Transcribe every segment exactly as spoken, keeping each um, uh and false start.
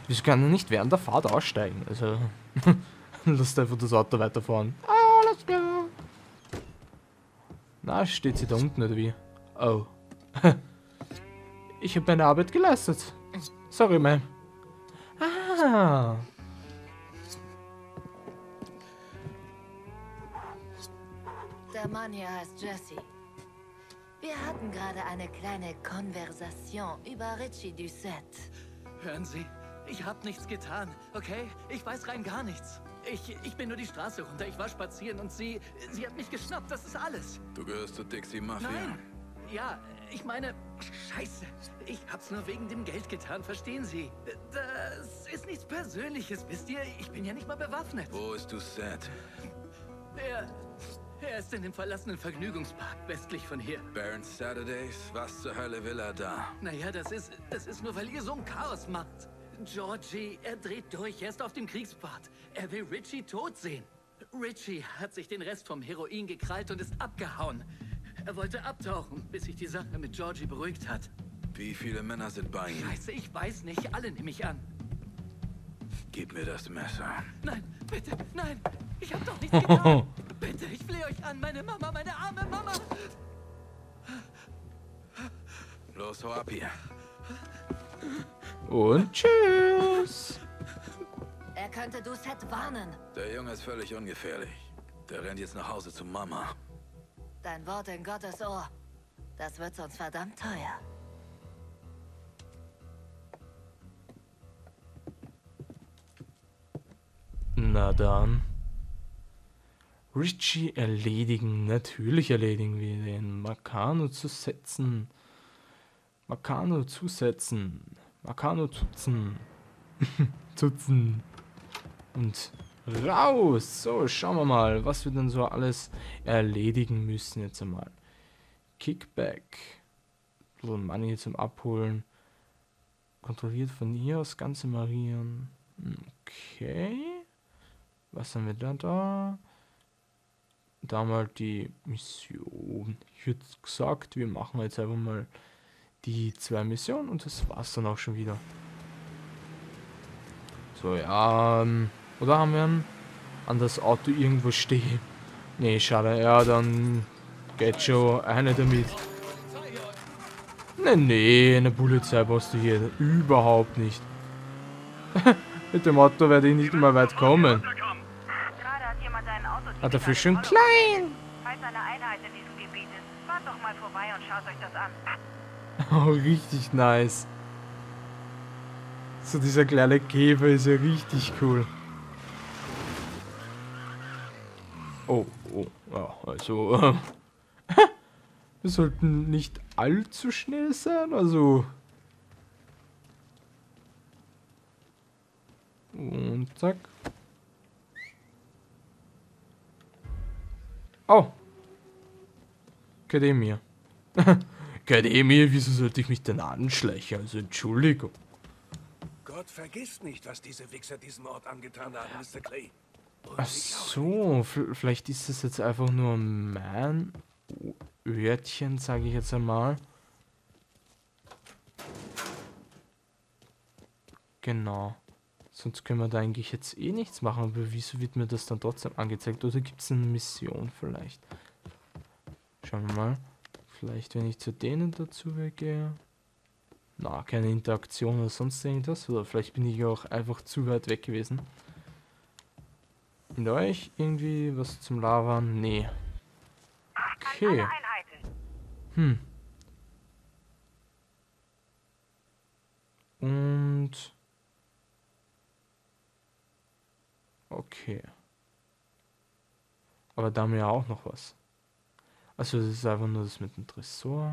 Wieso kann er nicht während der Fahrt aussteigen? Also, lasst einfach das Auto weiterfahren. Alles klar. Na, steht sie da unten oder wie? Oh. Ich habe meine Arbeit geleistet. Sorry, Ma'am. Ah. Der Mann hier heißt Jesse. Wir hatten gerade eine kleine Konversation über Richie Doucette. Hören Sie, ich habe nichts getan, okay? Ich weiß rein gar nichts. Ich, ich bin nur die Straße runter, ich war spazieren und sie, sie hat mich geschnappt, das ist alles. Du gehörst zur Dixie Mafia? Nein, ja, ich meine, scheiße, ich hab's nur wegen dem Geld getan, verstehen Sie? Das ist nichts Persönliches, wisst ihr? Ich bin ja nicht mal bewaffnet. Wo ist Doucette? Er, er ist in dem verlassenen Vergnügungspark westlich von hier. Baron's Saturdays? Was zur Hölle will er da? Naja, das ist, das ist nur, weil ihr so ein Chaos macht. Georgie, er dreht durch, er ist auf dem Kriegspfad. Er will Richie tot sehen. Richie hat sich den Rest vom Heroin gekrallt und ist abgehauen. Er wollte abtauchen, bis sich die Sache mit Georgie beruhigt hat. Wie viele Männer sind bei ihm? Scheiße, ich weiß nicht, alle nehme ich an. Gib mir das Messer. Nein, bitte, nein, ich hab doch nichts getan. Bitte, ich flehe euch an, meine Mama, meine arme Mama. Los, hau ab hier. Und tschüss. Er könnte Doucette warnen. Der Junge ist völlig ungefährlich. Der rennt jetzt nach Hause zu Mama. Dein Wort in Gottes Ohr. Das wird uns verdammt teuer. Na dann. Richie erledigen. Natürlich erledigen wir den. Marcano zu setzen. Marcano zusetzen. Marcano tutzen. Tutzen. Und raus. So, schauen wir mal, was wir dann so alles erledigen müssen jetzt einmal. Kickback. Little Money zum Abholen. Kontrolliert von hier aus ganz ignorieren. Okay. Was haben wir da da? Da mal die Mission. Ich hätte gesagt, wir machen jetzt einfach mal die zwei Missionen und das war's dann auch schon wieder. So, ja, ähm, oder haben wir ein an das Auto irgendwo stehen? Nee, schade, ja, dann geht schon eine damit. Nee, nee, eine Polizei brauchst du hier überhaupt nicht. Mit dem Auto werde ich nicht mehr weit kommen. Ah, dafür schon klein. Falls eine Einheit in diesem Gebiet ist, fahrt doch mal vorbei und schaut euch das an. Oh, richtig nice. So dieser kleine Käfer ist ja richtig cool. Oh, oh, ja, also, äh, wir sollten nicht allzu schnell sein, also. Und zack. Oh. Akademie. Akademie, wieso sollte ich mich denn anschleichen? Also, Entschuldigung. Gott vergisst nicht, was diese Wichser diesem Ort angetan haben, Mister Clay. Und Ach so, vielleicht ist es jetzt einfach nur mein Örtchen, sage ich jetzt einmal. Genau. Sonst können wir da eigentlich jetzt eh nichts machen, aber wieso wird mir das dann trotzdem angezeigt? Oder gibt es eine Mission vielleicht? Schauen wir mal. Vielleicht, wenn ich zu denen dazu gehe. Na, keine Interaktion oder sonst irgendwas. Oder vielleicht bin ich auch einfach zu weit weg gewesen. Mit euch irgendwie was zum Labern? Nee. Okay. Hm. Und... Okay. Aber da haben wir ja auch noch was. Also das ist einfach nur das mit dem Tresor.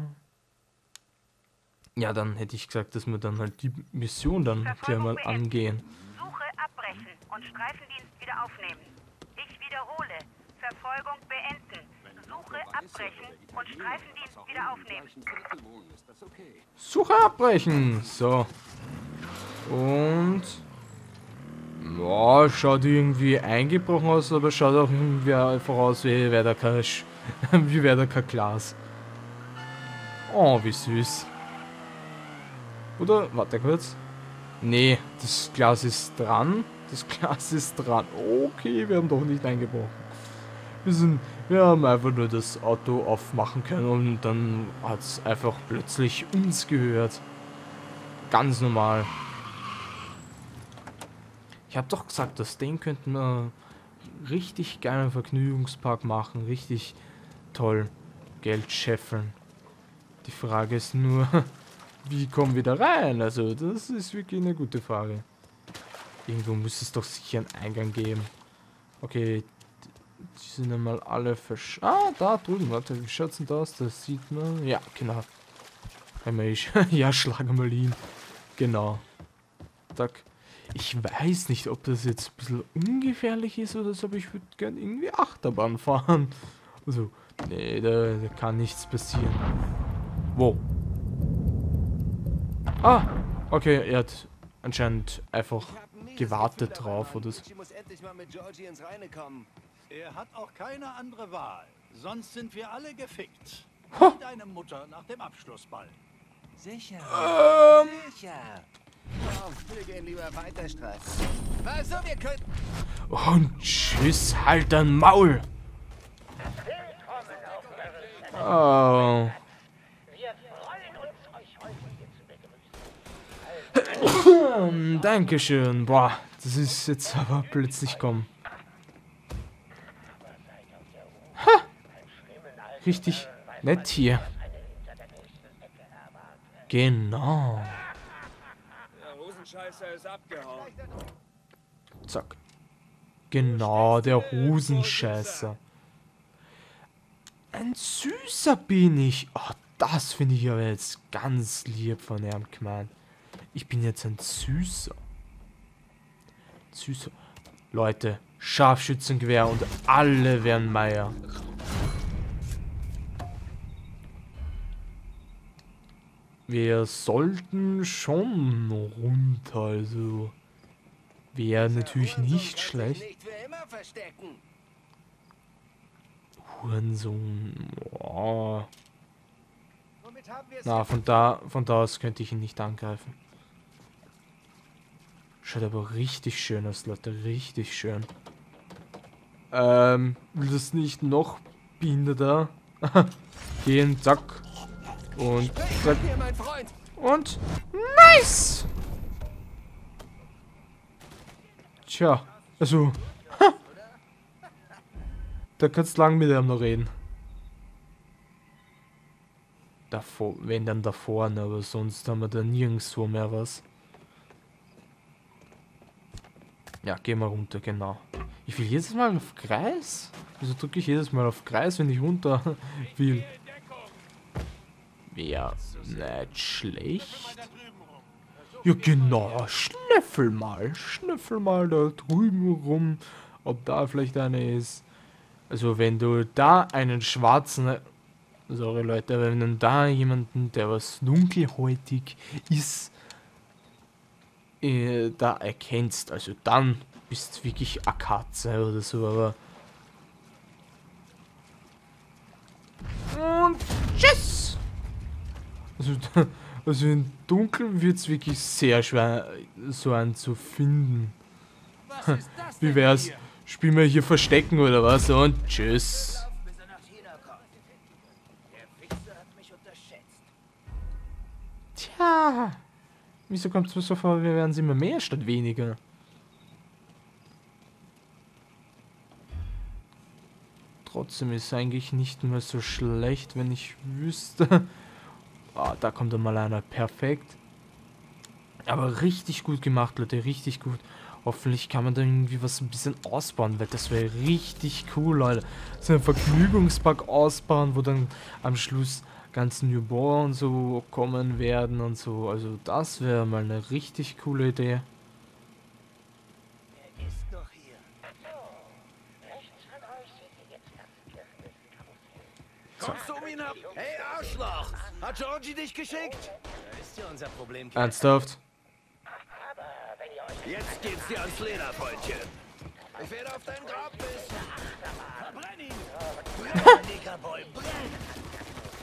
Ja, dann hätte ich gesagt, dass wir dann halt die Mission dann gleich mal angehen. Suche abbrechen und Streifendienst wieder aufnehmen. Ich wiederhole. Verfolgung beenden. Suche abbrechen und Streifendienst wieder aufnehmen. Suche abbrechen. So. Und... Ja, schaut irgendwie eingebrochen aus, aber schaut auch irgendwie einfach aus, wie wäre da kein, Sch wie wäre da kein Glas. Oh, wie süß. Oder, warte kurz. Nee, das Glas ist dran. Das Glas ist dran. Okay, wir haben doch nicht eingebrochen. Wir sind, wir haben einfach nur das Auto aufmachen können und dann hat es einfach plötzlich uns gehört. Ganz normal. Ich habe doch gesagt, aus dem könnten wir richtig geilen Vergnügungspark machen. Richtig toll Geld scheffeln. Die Frage ist nur, wie kommen wir da rein? Also, das ist wirklich eine gute Frage. Irgendwo muss es doch sicher einen Eingang geben. Okay, die sind einmal alle versch... Ah, da drüben, warte, wie schaut's denn da aus? Das sieht man... Ja, genau. Einmal ich... ja, schlagen wir ihn. Genau. Zack. Ich weiß nicht, ob das jetzt ein bisschen ungefährlich ist oder so, aber ich würde gerne irgendwie Achterbahn fahren. Also, nee, da, da kann nichts passieren. Wow. Ah, okay, er hat anscheinend einfach gewartet drauf oder so. Ich muss endlich mal mit Georgie ins Reine kommen. Er hat auch keine andere Wahl. Sonst sind wir alle gefickt. Ha. Wie deine Mutter nach dem Abschlussball. Sicher. Ähm. Sicher. Komm, wir gehen lieber weiter streiten. Also, wir könnten... Und tschüss, halt dein Maul. Oh. Dankeschön. Boah, das ist jetzt aber plötzlich kommen. Ha! Richtig nett hier. Genau. Der Hosenscheißer ist abgehauen. Zack. Genau, der Hosenscheißer. Ein Süßer bin ich. Oh, das finde ich aber jetzt ganz lieb von ihm gemeint. Ich bin jetzt ein Süßer. Süßer. Leute, Scharfschützengewehr und alle werden Meier. Wir sollten schon runter, also wäre natürlich nicht schlecht. Nicht für immer verstecken. Hurensohn. Oh. Womit haben wir es Na, von da, von da aus könnte ich ihn nicht angreifen. Schaut aber richtig schön aus, Leute, richtig schön. Ähm, will das nicht noch behinderter? Gehen, zack. Und zack. hier, mein Freund? Und nice! Tja, also, ha. Da kannst du lang mit ihm noch reden. Davor, wenn dann da vorne, aber sonst haben wir da nirgendwo mehr was. Ja, gehen wir runter, genau. Ich will jedes Mal auf Kreis. Wieso drücke ich jedes Mal auf Kreis, wenn ich runter will? Wäre nicht schlecht. Ja, genau. Schnüffel mal. Schnüffel mal da drüben rum. Ob da vielleicht eine ist. Also, wenn du da einen schwarzen... Sorry, Leute, aber wenn du da jemanden, der was dunkelhäutig ist, äh, da erkennst, also dann bist du wirklich eine Katze oder so, aber... Und tschüss! Also, also im Dunkeln wird es wirklich sehr schwer, so einen zu finden. Wie wär's? Spielen wir hier Verstecken oder was? Und tschüss. Tja. Wieso kommt es mir so vor, wir werden immer mehr statt weniger? Trotzdem ist es eigentlich nicht mehr so schlecht, wenn ich wüsste. Ah, da kommt dann mal einer. Perfekt. Aber richtig gut gemacht, Leute. Richtig gut. Hoffentlich kann man da irgendwie was ein bisschen ausbauen, weil das wäre richtig cool, Leute. So ein Vergnügungspark ausbauen, wo dann am Schluss ganz Newborn und so kommen werden und so. Also das wäre mal eine richtig coole Idee. Er ist noch hier. Kommst du um ihn ab? Hey, Arschloch! Hat Georgie dich geschickt? Da ist ja unser Problem. Ernsthaft? Jetzt geht's dir ans Leder, Freundchen. Ich werde auf dein Grab pissen. Verbrenn ihn! Brenn, dicker Boy, brenn!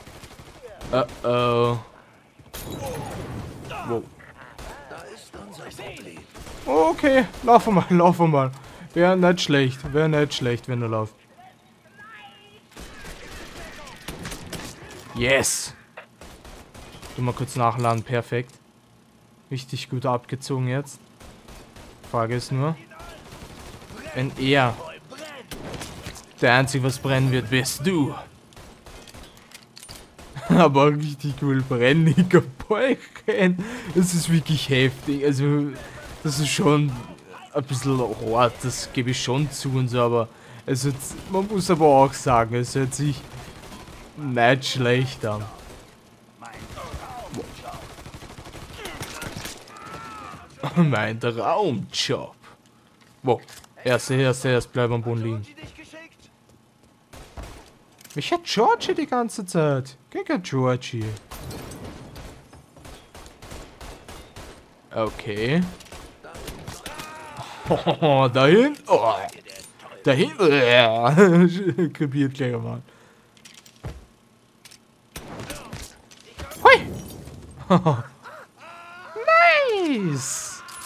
Uh oh. Wow. Da ist unser Okay, laufen mal, laufen mal. Wäre nicht schlecht, wäre nicht schlecht, wenn er läuft. Yes! Du mal kurz nachladen, perfekt. Richtig gut abgezogen jetzt. Frage ist nur, wenn er der Einzige, was brennen wird, bist du. Aber richtig cool, brenniger Bäuchchen. Das ist wirklich heftig. Also, das ist schon ein bisschen hart, das gebe ich schon zu und so, aber es hört, man muss aber auch sagen, es hört sich nicht schlecht an. Mein Traumjob. Wo? Erst, erst, erst, bleib am Boden liegen. Ich hätte Georgie die ganze Zeit. Gegen Georgie. Okay. Oh, da hinten. Oh. Da hinten. Ja. Krepiert gleich mal. Hui. Nice.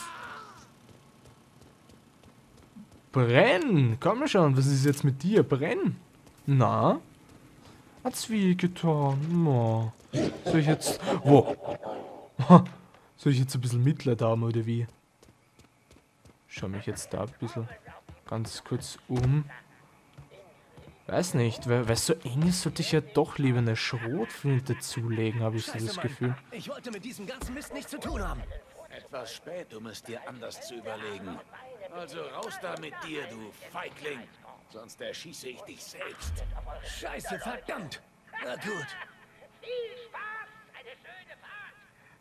Brenn. Komm schon. Was ist jetzt mit dir? Brenn. Na? Hat's weh getan. Oh. Soll ich jetzt... Wo? Soll ich jetzt ein bisschen Mitleid haben, oder wie? Schau mich jetzt da ein bisschen ganz kurz um. Weiß nicht, weil es so eng ist, sollte ich ja doch lieber eine Schrotflinte zulegen, habe ich so das Gefühl. Ich wollte mit diesem ganzen Mist nichts zu tun haben. Etwas spät, um es dir anders zu überlegen. Also raus da mit dir, du Feigling. Sonst erschieße ich dich selbst. Scheiße, verdammt. Na gut. Viel Spaß, eine schöne Fahrt.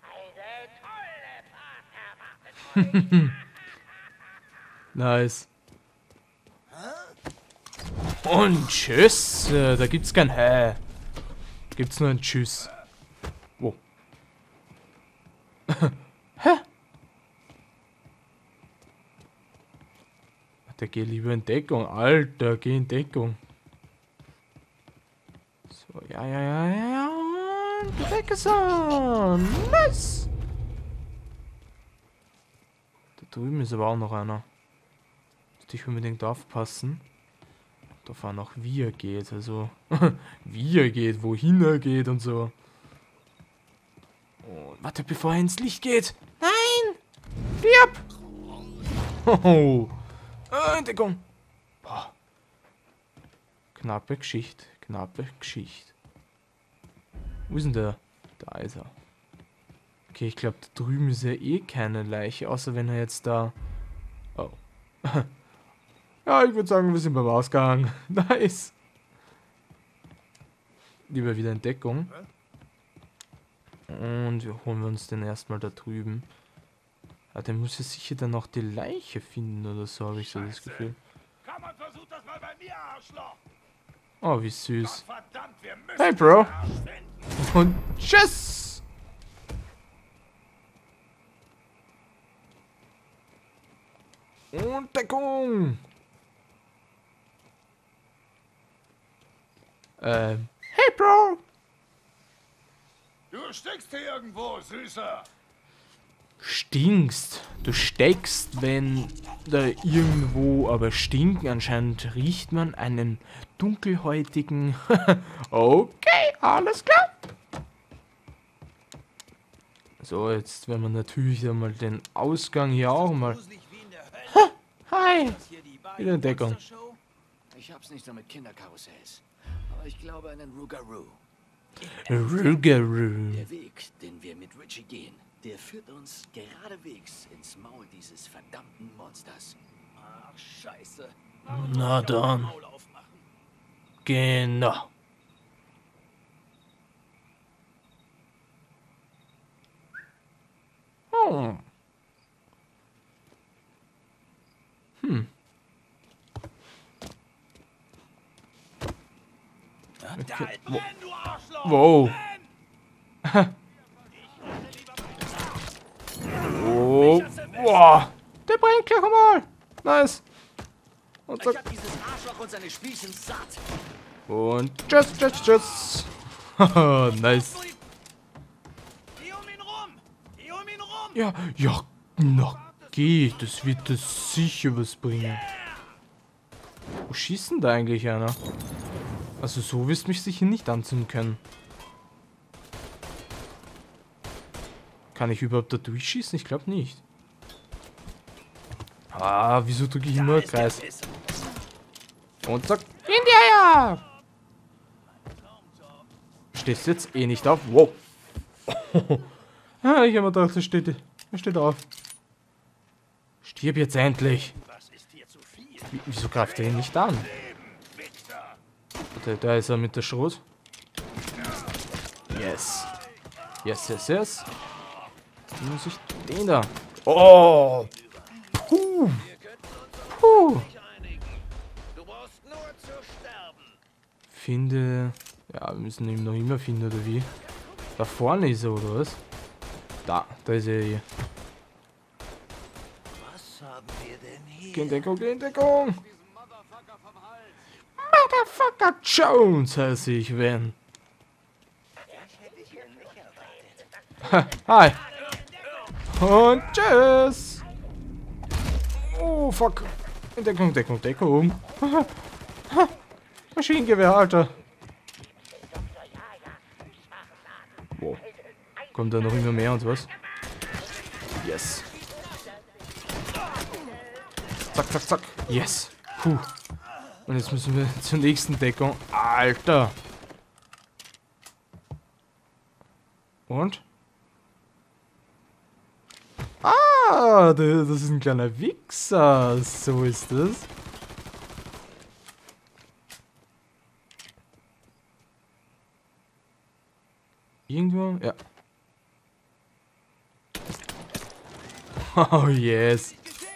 Eine tolle Fahrt erwartet euch. Nice. Und tschüss. Äh, da gibt's kein Hä. Gibt's nur ein Tschüss. Wo? Hä? Der geht lieber in Deckung. Alter, geh in Deckung. So, ja, ja, ja, ja, ja. Und weg ist er. Nice. Da drüben ist aber auch noch einer. Muss ich unbedingt aufpassen. Da fahren auch wie er geht. Also, wie er geht, wohin er geht und so. Oh, warte, bevor er ins Licht geht. Nein! Stirb! Oh. Ah, Entdeckung. Boah. Knappe Geschichte. Knappe Geschichte. Wo ist denn der? Da ist er. Okay, ich glaube, da drüben ist ja eh keine Leiche, außer wenn er jetzt da... Oh. Ja, ich würde sagen, wir sind beim Ausgang. Nice. Lieber wieder Entdeckung. Und wir holen wir uns den erstmal da drüben. Ah, der muss ja sicher dann noch die Leiche finden oder so, habe ich so das Gefühl. Komm und versuch das mal bei mir, Arschloch. Oh, wie süß. Verdammt, wir müssen Hey, Bro. den Arsch finden. Und tschüss. Und Deckung. Ähm. Hey, Bro. Du stickst hier irgendwo, Süßer. Stinkst. Du steckst, wenn da irgendwo aber stinken. Anscheinend riecht man einen dunkelhäutigen. Okay, alles klar. So, jetzt werden wir natürlich einmal den Ausgang hier auch mal. Ha, hi. Wieder Entdeckung. Ich hab's nicht so mit Kinderkarussells. Aber ich glaube an den Rougarou. Rougarou. Der Weg, den wir mit Richie gehen, der führt uns geradewegs ins Maul dieses verdammten Monsters. Ach, scheiße. Na dann. Genau. Oh. Hm. Okay. Wow. Oh. Boah. Der brennt gleich einmal. Nice. Und Ich hab dieses Arschloch und seine Spielchen satt. Und tschüss, tschüss, tschüss. Nice. Die um ihn rum. Die um ihn rum. Ja, ja, Na, geh, das wird das sicher was bringen. Wo schießt denn da eigentlich einer? Also so wirst du mich sicher nicht anzünden können. Kann ich überhaupt da durchschießen? Ich glaube nicht. Ah, wieso drücke ich immer Kreis? Und zack. In die Eier! Stehst du jetzt eh nicht auf? Wow. Ah, ich habe mir gedacht, er steht, er steht auf. Stirb jetzt endlich. Wie, wieso greift er ihn nicht an? Warte, da ist er mit der Schrot. Yes. Yes, yes, yes. Wie muss ich den da? Oh! Puh! Puh! Finde... Ja, wir müssen ihn noch immer finden, oder wie? Da vorne ist er, oder was? Da, da ist er hier. Was haben wir denn hier? Geh in Deckung, geh in Deckung! Motherfucker Jones heiße ich, wenn. Hi! Und tschüss! Oh, fuck! In Deckung, Deckung, Deckung! Maschinengewehr, Alter! Wow. Kommt da noch immer mehr und was? Yes! Zack, zack, zack! Yes! Puh! Und jetzt müssen wir zur nächsten Deckung. Alter! Und? Ah, das ist ein kleiner Wichser. So ist das. Irgendwo? Ja. Oh, yes.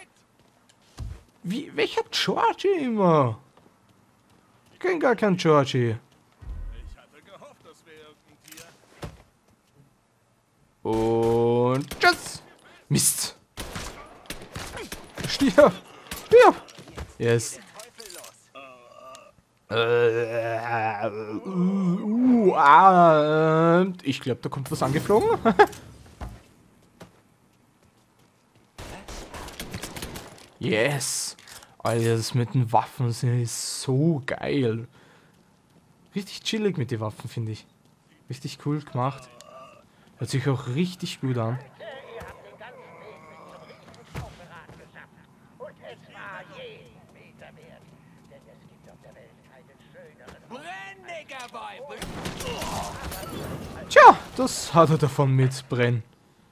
Wie, welcher Georgie immer? Ich kenne gar keinen Georgie. Und tschüss. Mist. Stirb. Stirb. Yes. Äh, uh, ah, äh, ich glaube, da kommt was angeflogen. Yes. Alter, das mit den Waffen ist so geil. Richtig chillig mit den Waffen, finde ich. Richtig cool gemacht. Hört sich auch richtig gut an. Tja, das hat er davon mit Brenn.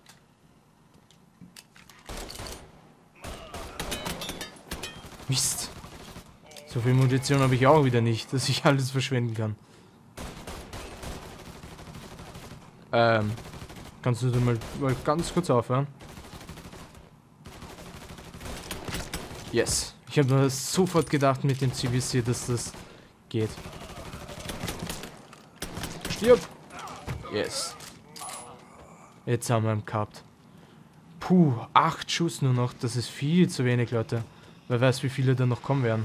Mist. So viel Munition habe ich auch wieder nicht, dass ich alles verschwenden kann. Ähm, kannst du mal, mal ganz kurz aufhören? Yes. Ich habe mir sofort gedacht mit dem C V C, dass das geht. Stirb! Yes. Jetzt haben wir ihn gehabt. Puh, acht Schuss nur noch. Das ist viel zu wenig, Leute. Wer weiß, wie viele da noch kommen werden.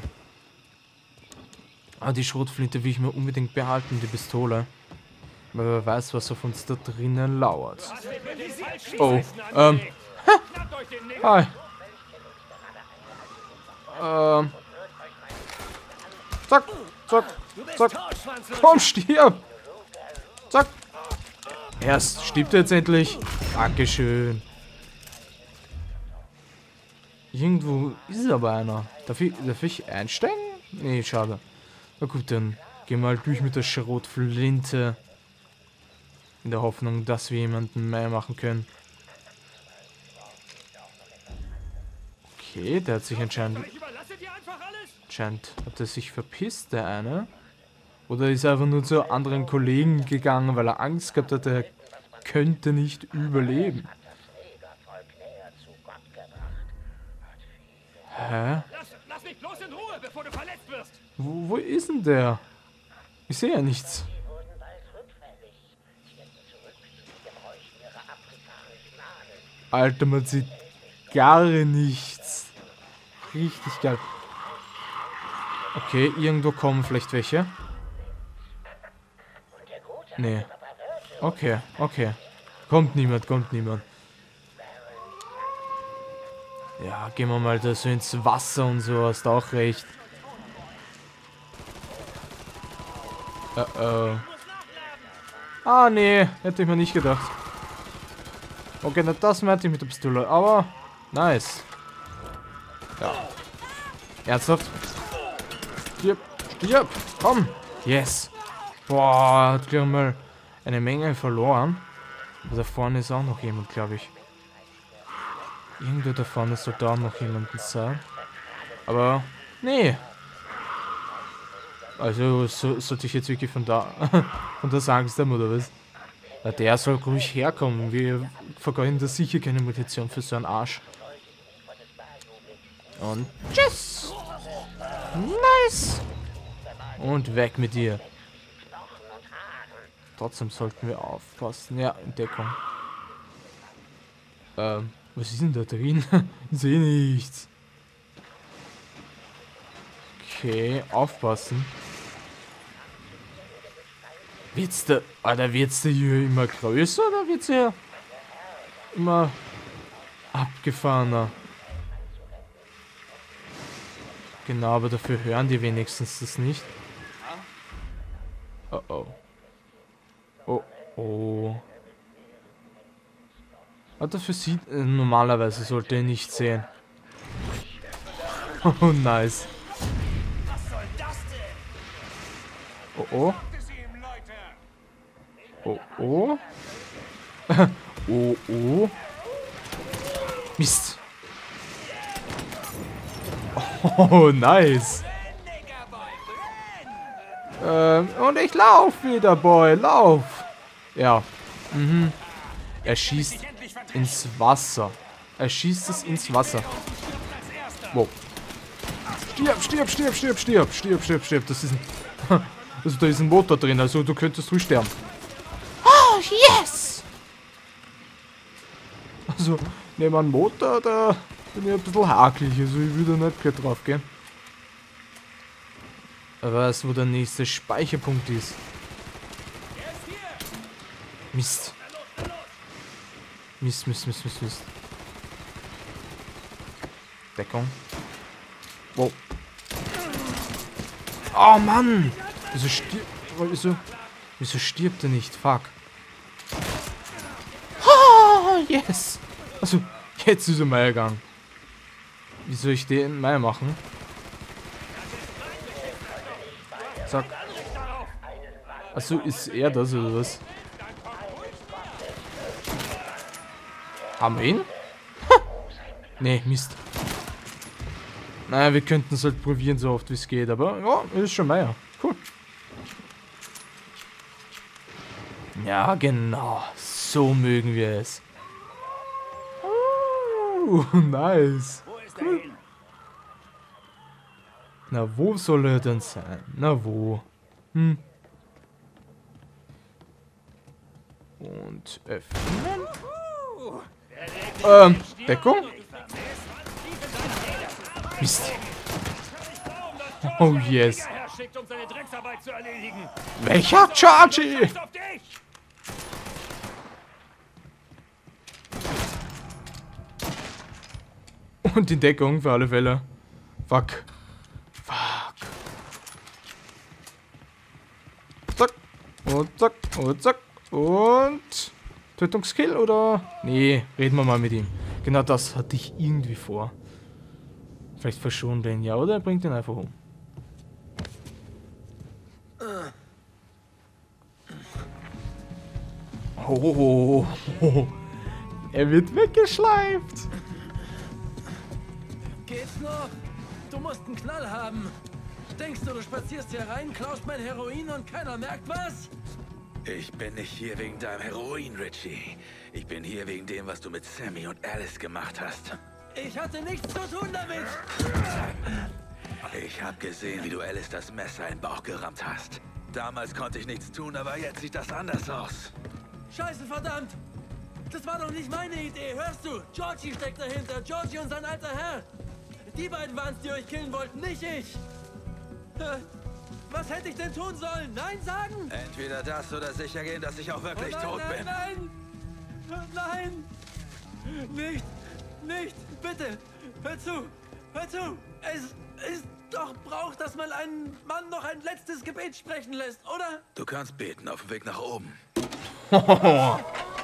Ah, die Schrotflinte will ich mir unbedingt behalten, die Pistole. Weil wer weiß, was auf uns da drinnen lauert. Oh, ähm. Ha. Hi. Ähm. Zack, zack, zack. Komm, stirb! Zack. Erst stirbt er jetzt endlich. Dankeschön. Irgendwo ist aber einer. Darf ich, darf ich einsteigen? Nee, schade. Na gut, dann gehen wir halt durch mit der Schrotflinte. In der Hoffnung, dass wir jemanden mehr machen können. Okay, der hat sich anscheinend... Anscheinend hat er sich verpisst, der eine. Oder ist er einfach nur zu anderen Kollegen gegangen, weil er Angst gehabt hat, er könnte nicht überleben. Hä? Lass mich bloß in Ruhe, bevor du verletzt wirst. Wo, wo ist denn der? Ich sehe ja nichts. Alter, man sieht gar nichts. Richtig geil. Okay, irgendwo kommen vielleicht welche. Nee. Okay, okay. Kommt niemand, kommt niemand. Ja, gehen wir mal da so ins Wasser und so, hast auch recht. Uh oh. Ah, nee, hätte ich mir nicht gedacht. Okay, nicht das meinte ich mit der Pistole, aber nice. Ja. Ernsthaft? Stirb, stirb, komm. Yes. Boah, hat gleich mal eine Menge verloren. Aber da vorne ist auch noch jemand, glaube ich. Irgendwo da vorne sollte auch noch jemanden sein. Aber, nee. Also, so, sollte ich jetzt wirklich von da, von der Angst haben, oder was? Na, der soll ruhig herkommen. Wir vergeuden da sicher keine Munition für so einen Arsch. Und tschüss! Nice! Und weg mit dir. Trotzdem sollten wir aufpassen. Ja, Entdeckung. Ähm, was ist denn da drin? Ich sehe nichts. Okay, aufpassen. Wird's da, Alter, wird's da hier immer größer oder wird's hier immer abgefahrener? Genau, aber dafür hören die wenigstens das nicht. Oh oh. Oh oh. Aber dafür sieht, äh, normalerweise sollte er nicht sehen. Oh, nice. Oh oh. Oh oh. Oh oh. Mist. Oh, nice. Ähm, und ich lauf wieder, Boy. Lauf. Ja. Mhm. Er schießt ins Wasser. Er schießt es ins Wasser. Wow. Stirb, stirb, stirb, stirb, stirb, stirb, stirb, stirb. Das ist ein... Also da ist ein Motor drin, also du könntest ruhig sterben. Oh, yes! Also, neben einem Motor, da bin ich ein bisschen hakelig, also ich würde nicht gleich drauf gehen. Aber weißt du, wo der nächste Speicherpunkt ist? Mist. Mist, Mist, Mist, Mist, Mist. Deckung. Wow. Oh Mann! Wieso stirbt... Wieso... Wieso stirbt er nicht? Fuck. Oh, yes! Also, jetzt ist er mal gegangen. Wie soll ich den mal machen? Zack. Achso, ist er das oder was? Haben wir ihn? Ha! Nee, Mist. Naja, wir könnten es halt probieren, so oft wie es geht, aber ja, ist schon mehr. Cool. Ja, genau. So mögen wir es. Oh, nice. Cool. Na, wo soll er denn sein? Na, wo? Hm. Und öffnen. Ähm, Deckung? Mist. Oh, yes. Welcher Chargy? Und die Deckung für alle Fälle. Fuck. Fuck. Zack. Und zack. Und zack. Und... Tötungskill oder... Nee, reden wir mal mit ihm. Genau das hatte ich irgendwie vor. Vielleicht verschont er ihn ja, oder er bringt ihn einfach um. Oh, oh, oh. Er wird weggeschleift. Geht's noch? Du musst einen Knall haben. Denkst du, du spazierst hier rein, klaust mein Heroin und keiner merkt was? Ich bin nicht hier wegen deinem Heroin, Richie. Ich bin hier wegen dem, was du mit Sammy und Alice gemacht hast. Ich hatte nichts zu tun damit. Ich hab gesehen, wie du Alice das Messer in den Bauch gerammt hast. Damals konnte ich nichts tun, aber jetzt sieht das anders aus. Scheiße, verdammt! Das war doch nicht meine Idee, hörst du? Georgie steckt dahinter, Georgie und sein alter Herr. Die beiden waren es, die euch killen wollten, nicht ich. Was hätte ich denn tun sollen? Nein sagen? Entweder das oder sicher gehen, dass ich auch wirklich oh nein, tot nein, bin. Nein, nein, nein, nicht, nicht, bitte, hör zu, hör zu. Es ist doch braucht, dass man einen Mann noch ein letztes Gebet sprechen lässt, oder? Du kannst beten auf dem Weg nach oben. Nein,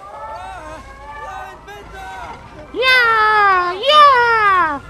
bitte! Ja, ja!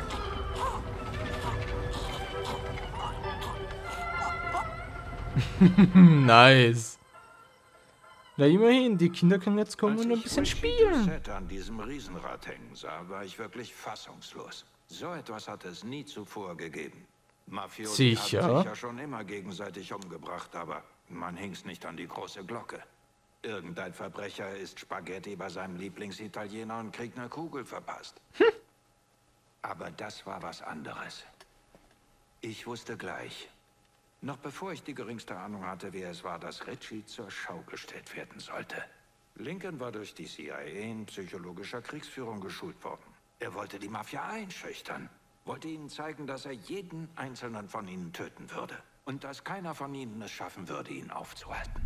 Nice. Na immerhin, die Kinder können jetzt kommen und ein bisschen spielen. Als ich an diesem Riesenrad hängen sah, war ich wirklich fassungslos. So etwas hat es nie zuvor gegeben. Mafiosi Sicher? haben sich ja schon immer gegenseitig umgebracht, aber man hing's nicht an die große Glocke. Irgendein Verbrecher isst Spaghetti bei seinem Lieblingsitaliener und kriegt eine Kugel verpasst. Hm. Aber das war was anderes. Ich wusste gleich, noch bevor ich die geringste Ahnung hatte, wer es war, dass Richie zur Schau gestellt werden sollte. Lincoln war durch die C I A in psychologischer Kriegsführung geschult worden. Er wollte die Mafia einschüchtern, wollte ihnen zeigen, dass er jeden einzelnen von ihnen töten würde. Und dass keiner von ihnen es schaffen würde, ihn aufzuhalten.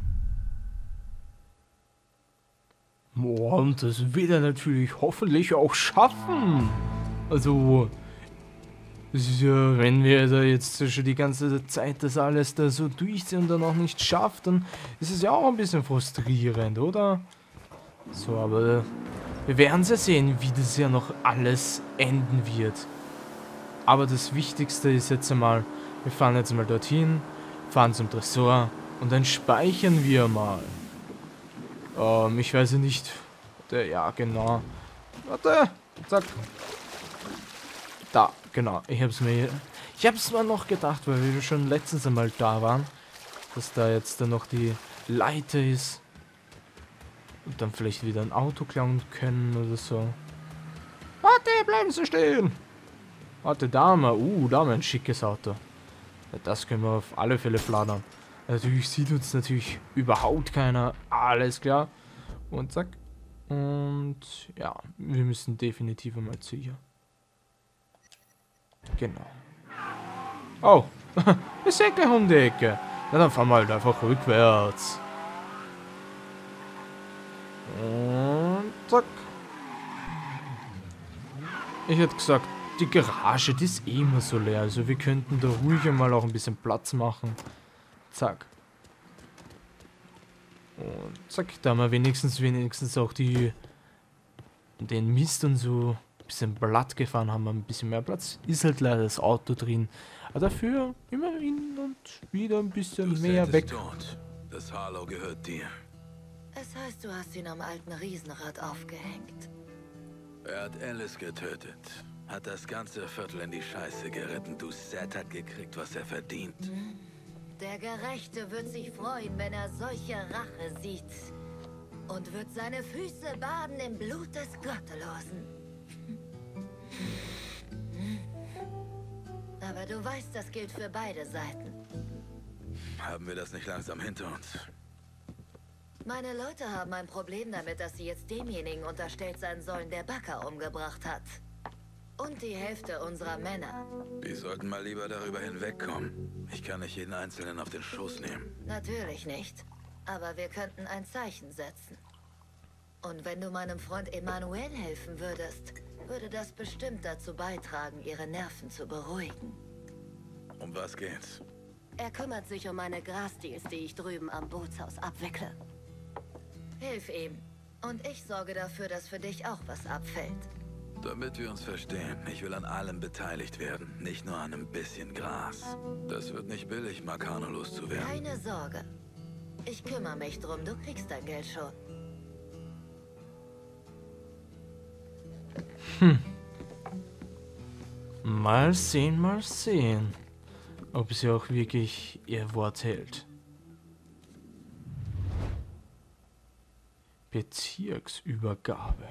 Boah, und das wird er natürlich hoffentlich auch schaffen. Also, es ist ja, wenn wir da jetzt schon die ganze Zeit das alles da so durchziehen und dann auch nicht schafft, dann ist es ja auch ein bisschen frustrierend, oder? So, aber wir werden ja sehen, wie das ja noch alles enden wird. Aber das Wichtigste ist jetzt einmal, wir fahren jetzt mal dorthin, fahren zum Tresor und dann speichern wir mal. Ähm, ich weiß ja nicht. Warte, ja, genau. Warte, zack. Da, genau. Ich hab's mir. Ich hab's mir noch gedacht, weil wir schon letztens einmal da waren, dass da jetzt dann noch die Leiter ist. Und dann vielleicht wieder ein Auto klauen können oder so. Warte, bleiben Sie stehen! Warte, da haben wir. Uh, da haben wir ein schickes Auto. Ja, das können wir auf alle Fälle fladern. Natürlich sieht uns natürlich überhaupt keiner. Alles klar. Und zack. Und ja, wir müssen definitiv einmal zu ihr. Genau. Oh, ist Ecke, Hundecke. Na dann fahren wir halt einfach rückwärts. Und zack. Ich hätte gesagt, die Garage, die ist eh immer so leer. Also wir könnten da ruhig mal auch ein bisschen Platz machen. Zack. Und zack, da haben wir wenigstens, wenigstens auch die, den Mist und so ein bisschen Blatt gefahren, haben wir ein bisschen mehr Platz. Ist halt leider das Auto drin. Aber dafür immerhin und wieder ein bisschen mehr weg. Tot. Das Harlow gehört dir. Es heißt, du hast ihn am alten Riesenrad aufgehängt. Er hat Alice getötet. Hat das ganze Viertel in die Scheiße geritten. Du Seth hat gekriegt, was er verdient. Hm. Der Gerechte wird sich freuen, wenn er solche Rache sieht. Und wird seine Füße baden im Blut des Gottlosen. Aber du weißt, das gilt für beide Seiten. Haben wir das nicht langsam hinter uns? Meine Leute haben ein Problem damit, dass sie jetzt demjenigen unterstellt sein sollen, der Bakker umgebracht hat. Und die Hälfte unserer Männer. Wir sollten mal lieber darüber hinwegkommen. Ich kann nicht jeden Einzelnen auf den Schoß nehmen. Natürlich nicht. Aber wir könnten ein Zeichen setzen. Und wenn du meinem Freund Emanuel helfen würdest, würde das bestimmt dazu beitragen, ihre Nerven zu beruhigen. Um was geht's? Er kümmert sich um meine Grasdeals, die ich drüben am Bootshaus abwickle. Hilf ihm. Und ich sorge dafür, dass für dich auch was abfällt. Damit wir uns verstehen, ich will an allem beteiligt werden, nicht nur an einem bisschen Gras. Das wird nicht billig, Marcano loszuwerden. Keine Sorge. Ich kümmere mich drum, du kriegst dein Geld schon. Hm. Mal sehen, mal sehen, ob sie auch wirklich ihr Wort hält. Bezirksübergabe.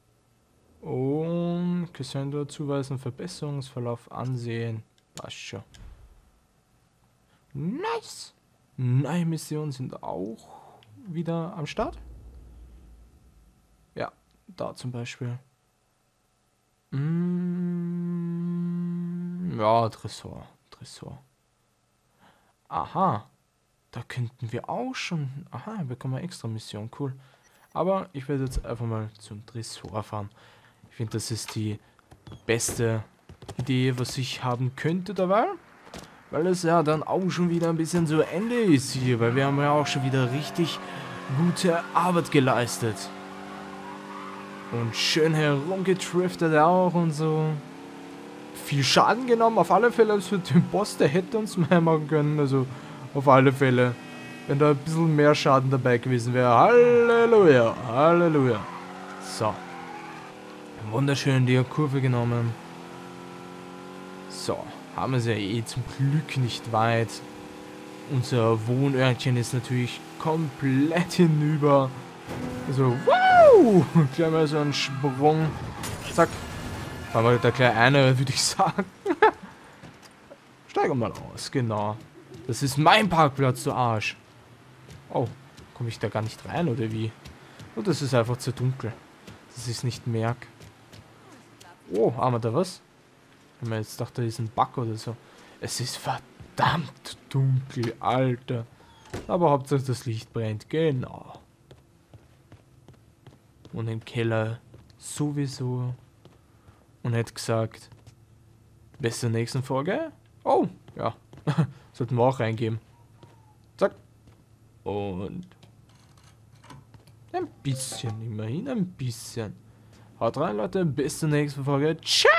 Und Cassandra zuweisen, Verbesserungsverlauf ansehen. Passt schon. Nice! Neue Missionen sind auch wieder am Start. Ja, da zum Beispiel. Mm, ja, Tresor. Tresor. Aha. Da könnten wir auch schon... Aha, bekommen wir extra Mission. Cool. Aber ich werde jetzt einfach mal zum Tresor fahren. Ich finde, das ist die beste Idee, was ich haben könnte dabei. Weil es ja dann auch schon wieder ein bisschen zu Ende ist hier. Weil wir haben ja auch schon wieder richtig gute Arbeit geleistet. Und schön herumgetriftet auch und so. Viel Schaden genommen, auf alle Fälle. Also den Boss, der hätte uns mehr machen können. Also auf alle Fälle. Wenn da ein bisschen mehr Schaden dabei gewesen wäre. Halleluja, Halleluja. So. Wunderschön die Kurve genommen. So, haben wir es ja eh zum Glück nicht weit. Unser Wohnörtchen ist natürlich komplett hinüber. Also, wow! Gleich mal so ein Sprung. Zack. Fahren wir da gleich eine, würde ich sagen. Steigen wir mal aus, genau. Das ist mein Parkplatz, du Arsch. Oh, komme ich da gar nicht rein, oder wie? Oh, das ist einfach zu dunkel. Dass ich es nicht merke. Oh, haben wir da was? Wenn man jetzt dachte, da ist ein Bug oder so. Es ist verdammt dunkel, Alter. Aber Hauptsache das Licht brennt, genau. Und im Keller sowieso. Und hätte gesagt, bis zur nächsten Folge. Oh, ja. Sollten wir auch reingeben. Zack. Und ein bisschen, immerhin ein bisschen. Haut rein, Leute. Bis zur nächsten Folge. Ciao!